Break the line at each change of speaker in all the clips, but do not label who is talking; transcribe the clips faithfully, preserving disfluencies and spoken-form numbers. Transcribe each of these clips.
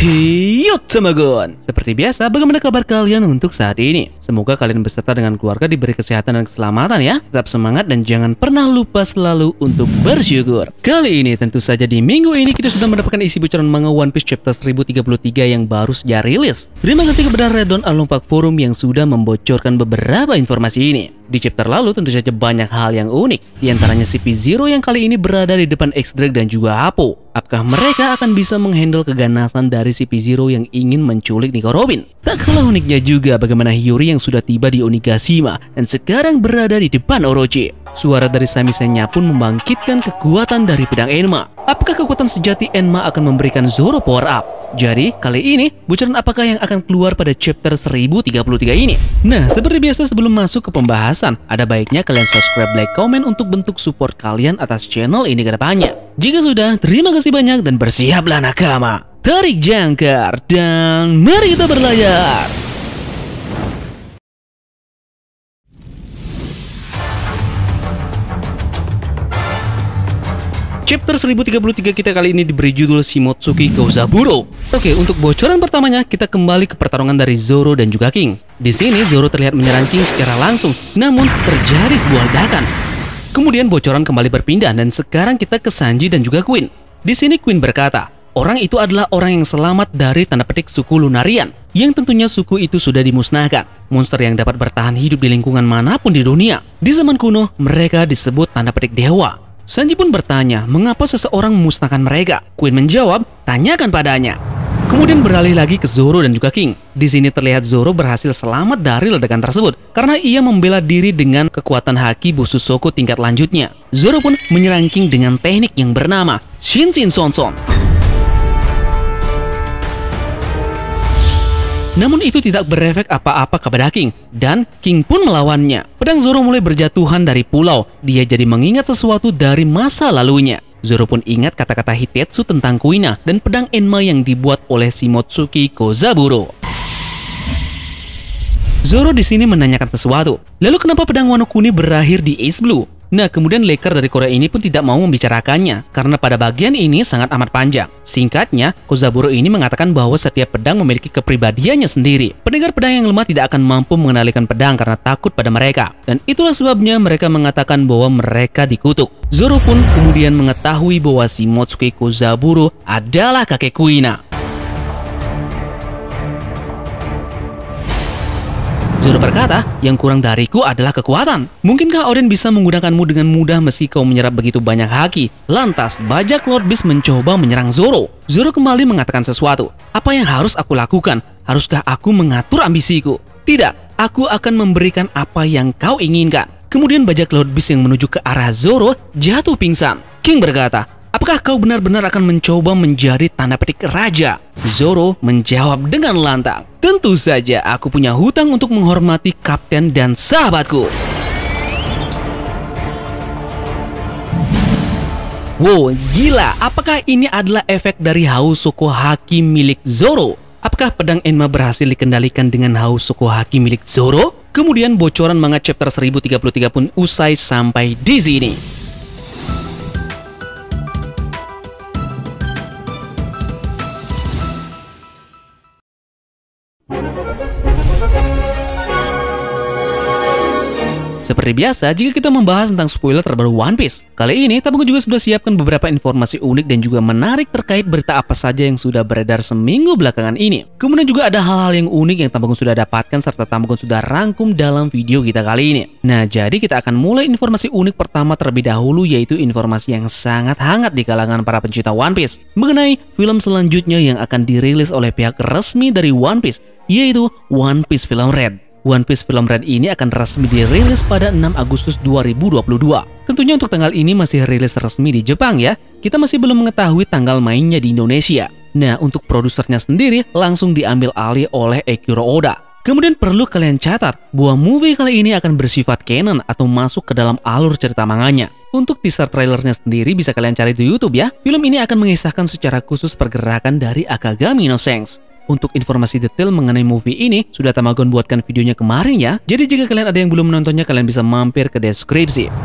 Hiyo Tamagon, seperti biasa, bagaimana kabar kalian untuk saat ini? Semoga kalian beserta dengan keluarga diberi kesehatan dan keselamatan ya. Tetap semangat dan jangan pernah lupa selalu untuk bersyukur. Kali ini tentu saja di minggu ini kita sudah mendapatkan isi bocoran manga One Piece chapter seribu tiga puluh tiga yang baru saja rilis. Terima kasih kepada Redon Alumpak Forum yang sudah membocorkan beberapa informasi ini. Di chapter lalu tentu saja banyak hal yang unik. Di antaranya C P Zero yang kali ini berada di depan X-Drake dan juga Apo. Apakah mereka akan bisa menghandle keganasan dari C P Zero yang ingin menculik Nico Robin? Tak kalah uniknya juga bagaimana Hiyori yang sudah tiba di Onigashima dan sekarang berada di depan Orochi. Suara dari Samisenya pun membangkitkan kekuatan dari pedang Enma. Apakah kekuatan sejati Enma akan memberikan Zoro power up? Jadi, kali ini, bocoran apakah yang akan keluar pada chapter seribu tiga puluh tiga ini? Nah, seperti biasa sebelum masuk ke pembahasan, ada baiknya kalian subscribe, like, komen untuk bentuk support kalian atas channel ini ke depannya. Jika sudah, terima kasih banyak dan bersiaplah nakama. Tarik jangkar dan mari kita berlayar. Chapter seribu tiga puluh tiga kita kali ini diberi judul Shimotsuki Kozaburo. Oke, untuk bocoran pertamanya kita kembali ke pertarungan dari Zoro dan juga King. Di sini Zoro terlihat menyerang King secara langsung, namun terjadi sebuah ledakan. Kemudian bocoran kembali berpindah dan sekarang kita ke Sanji dan juga Queen. Di sini Queen berkata, orang itu adalah orang yang selamat dari tanda petik suku Lunarian, yang tentunya suku itu sudah dimusnahkan. Monster yang dapat bertahan hidup di lingkungan manapun di dunia. Di zaman kuno, mereka disebut tanda petik dewa. Sanji pun bertanya, mengapa seseorang memusnahkan mereka? Queen menjawab, tanyakan padanya. Kemudian beralih lagi ke Zoro dan juga King. Di sini terlihat Zoro berhasil selamat dari ledakan tersebut karena ia membela diri dengan kekuatan haki Bususoko tingkat lanjutnya. Zoro pun menyerang King dengan teknik yang bernama Shinshin Sonson. Namun itu tidak berefek apa-apa kepada King, dan King pun melawannya. Pedang Zoro mulai berjatuhan dari pulau. Dia jadi mengingat sesuatu dari masa lalunya. Zoro pun ingat kata-kata Hitetsu tentang Kuina dan pedang Enma yang dibuat oleh Shimotsuki Kozaburo. Zoro di sini menanyakan sesuatu. Lalu kenapa pedang Wano Kuni berakhir di Ace Blue? Nah, kemudian leker dari Korea ini pun tidak mau membicarakannya karena pada bagian ini sangat amat panjang. Singkatnya, Kozaburo ini mengatakan bahwa setiap pedang memiliki kepribadiannya sendiri. Pendengar pedang yang lemah tidak akan mampu mengendalikan pedang karena takut pada mereka. Dan itulah sebabnya mereka mengatakan bahwa mereka dikutuk. Zoro pun kemudian mengetahui bahwa Shimotsuki Kozaburo adalah kakek Kuina. Zoro berkata, yang kurang dariku adalah kekuatan. Mungkinkah Oden bisa menggunakanmu dengan mudah meski kau menyerap begitu banyak haki? Lantas, bajak Lord Beast mencoba menyerang Zoro. Zoro kembali mengatakan sesuatu. Apa yang harus aku lakukan? Haruskah aku mengatur ambisiku? Tidak, aku akan memberikan apa yang kau inginkan. Kemudian bajak Lord Beast yang menuju ke arah Zoro jatuh pingsan. King berkata, apakah kau benar-benar akan mencoba menjadi tanda petik raja? Zoro menjawab dengan lantang, tentu saja aku punya hutang untuk menghormati kapten dan sahabatku. Wow, gila, apakah ini adalah efek dari Hausoko Haki milik Zoro? Apakah pedang Enma berhasil dikendalikan dengan Hausoko Haki milik Zoro? Kemudian bocoran manga chapter seribu tiga puluh tiga pun usai sampai di sini. Seperti biasa, jika kita membahas tentang spoiler terbaru One Piece, kali ini Tabungan juga sudah siapkan beberapa informasi unik dan juga menarik terkait berita apa saja yang sudah beredar seminggu belakangan ini. Kemudian juga ada hal-hal yang unik yang Tabungan sudah dapatkan serta Tabungan sudah rangkum dalam video kita kali ini. Nah, jadi kita akan mulai informasi unik pertama terlebih dahulu, yaitu informasi yang sangat hangat di kalangan para pencinta One Piece mengenai film selanjutnya yang akan dirilis oleh pihak resmi dari One Piece, yaitu One Piece Film Red. One Piece Film Red ini akan resmi dirilis pada enam Agustus dua ribu dua puluh dua. Tentunya untuk tanggal ini masih rilis resmi di Jepang ya. Kita masih belum mengetahui tanggal mainnya di Indonesia. Nah, untuk produsernya sendiri langsung diambil alih oleh Eiichiro Oda. Kemudian perlu kalian catat bahwa movie kali ini akan bersifat canon atau masuk ke dalam alur cerita manganya. Untuk teaser trailernya sendiri bisa kalian cari di YouTube ya. Film ini akan mengisahkan secara khusus pergerakan dari Akagami no Sengs. Untuk informasi detail mengenai movie ini, sudah Tamagon buatkan videonya kemarin ya. Jadi jika kalian ada yang belum menontonnya, kalian bisa mampir ke deskripsi.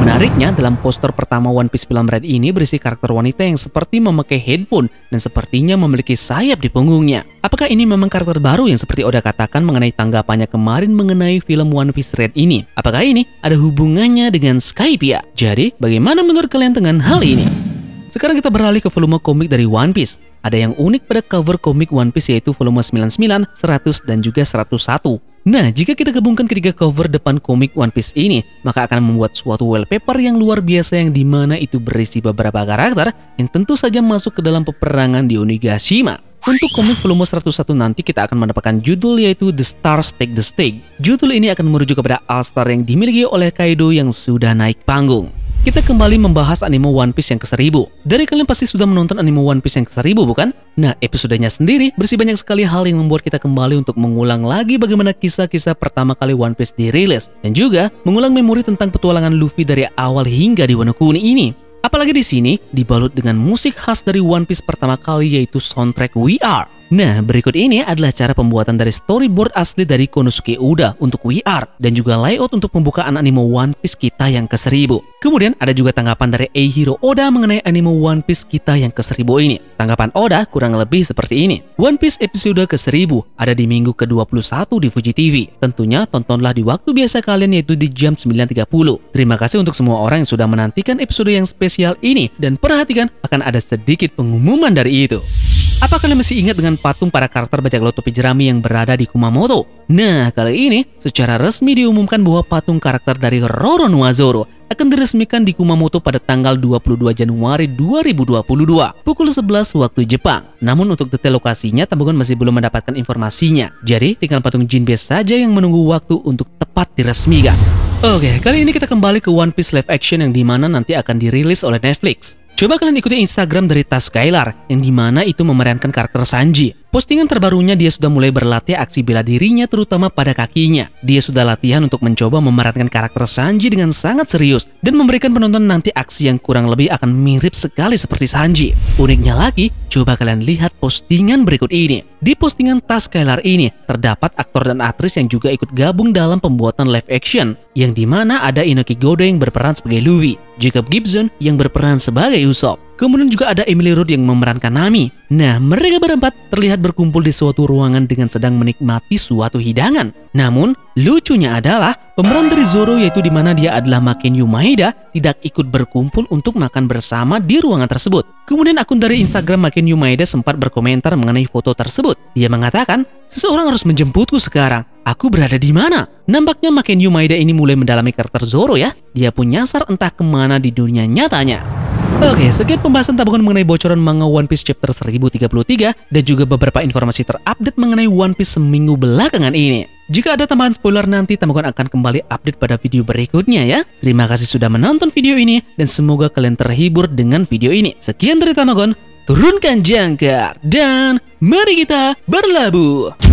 Menariknya, dalam poster pertama One Piece film Red ini berisi karakter wanita yang seperti memakai headphone dan sepertinya memiliki sayap di punggungnya. Apakah ini memang karakter baru yang seperti Oda katakan mengenai tanggapannya kemarin mengenai film One Piece Red ini? Apakah ini ada hubungannya dengan Skypiea? Jadi, bagaimana menurut kalian dengan hal ini? Sekarang kita beralih ke volume komik dari One Piece. Ada yang unik pada cover komik One Piece yaitu volume sembilan puluh sembilan, seratus, dan juga seratus satu. Nah, jika kita gabungkan ketiga cover depan komik One Piece ini, maka akan membuat suatu wallpaper yang luar biasa yang dimana itu berisi beberapa karakter yang tentu saja masuk ke dalam peperangan di Onigashima. Untuk komik volume seratus satu nanti kita akan mendapatkan judul yaitu The Stars Take the Stage. Judul ini akan merujuk kepada All-Star yang dimiliki oleh Kaido yang sudah naik panggung. Kita kembali membahas anime One Piece yang ke seribu. Dari kalian pasti sudah menonton anime One Piece yang ke seribu, bukan? Nah, episodenya sendiri bersih banyak sekali hal yang membuat kita kembali untuk mengulang lagi bagaimana kisah-kisah pertama kali One Piece dirilis. Dan juga mengulang memori tentang petualangan Luffy dari awal hingga di Wano Kuni ini. Apalagi di sini dibalut dengan musik khas dari One Piece pertama kali yaitu soundtrack We Are. Nah, berikut ini adalah cara pembuatan dari storyboard asli dari Konosuke Oda untuk We Are dan juga layout untuk pembukaan anime One Piece kita yang ke seribu. Kemudian ada juga tanggapan dari Eihiro Oda mengenai anime One Piece kita yang ke seribu ini. Tanggapan Oda kurang lebih seperti ini. One Piece episode ke seribu ada di minggu ke dua puluh satu di Fuji T V. Tentunya tontonlah di waktu biasa kalian yaitu di jam sembilan tiga puluh. Terima kasih untuk semua orang yang sudah menantikan episode yang spesial ini dan perhatikan akan ada sedikit pengumuman dari itu. Apa kalian masih ingat dengan patung para karakter bajak laut topi jerami yang berada di Kumamoto? Nah, kali ini secara resmi diumumkan bahwa patung karakter dari Roronoa Zoro akan diresmikan di Kumamoto pada tanggal dua puluh dua Januari dua ribu dua puluh dua pukul sebelas waktu Jepang. Namun untuk detail lokasinya Tamagon masih belum mendapatkan informasinya. Jadi tinggal patung Jinbe saja yang menunggu waktu untuk tepat diresmikan. Oke, kali ini kita kembali ke One Piece live action yang dimana nanti akan dirilis oleh Netflix. Coba kalian ikuti Instagram dari Tas Skylar yang dimana itu memerankan karakter Sanji. Postingan terbarunya dia sudah mulai berlatih aksi bela dirinya terutama pada kakinya. Dia sudah latihan untuk mencoba memerankan karakter Sanji dengan sangat serius dan memberikan penonton nanti aksi yang kurang lebih akan mirip sekali seperti Sanji. Uniknya lagi, coba kalian lihat postingan berikut ini. Di postingan Tas Skylar ini terdapat aktor dan aktris yang juga ikut gabung dalam pembuatan live action yang dimana ada Inoki Godo yang berperan sebagai Luffy, Jacob Gibson yang berperan sebagai Usopp. Kemudian juga ada Emily Root yang memerankan Nami. Nah, mereka berempat terlihat berkumpul di suatu ruangan dengan sedang menikmati suatu hidangan. Namun, lucunya adalah pemeran dari Zoro yaitu di mana dia adalah Makenyu Maeda tidak ikut berkumpul untuk makan bersama di ruangan tersebut. Kemudian akun dari Instagram Makenyu Maeda sempat berkomentar mengenai foto tersebut. Dia mengatakan, "Seseorang harus menjemputku sekarang. Aku berada di mana?" Nampaknya Makenyu Maeda ini mulai mendalami karakter Zoro ya. Dia pun nyasar entah kemana di dunia nyatanya. Oke, sekian pembahasan Tamagon mengenai bocoran manga One Piece chapter seribu tiga puluh tiga dan juga beberapa informasi terupdate mengenai One Piece seminggu belakangan ini. Jika ada tambahan spoiler nanti Tamagon akan kembali update pada video berikutnya ya. Terima kasih sudah menonton video ini dan semoga kalian terhibur dengan video ini. Sekian dari Tamagon, turunkan jangkar dan mari kita berlabuh.